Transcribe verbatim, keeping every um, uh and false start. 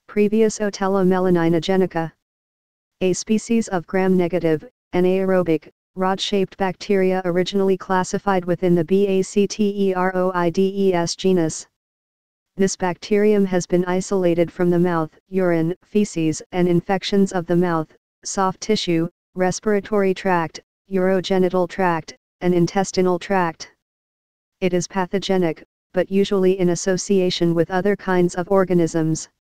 Prevotella melaninogenica. A species of gram-negative, anaerobic, rod-shaped bacteria originally classified within the Bacteroides genus. This bacterium has been isolated from the mouth, urine, feces, and infections of the mouth, soft tissue, respiratory tract, urogenital tract, and intestinal tract. It is pathogenic, but usually in association with other kinds of organisms.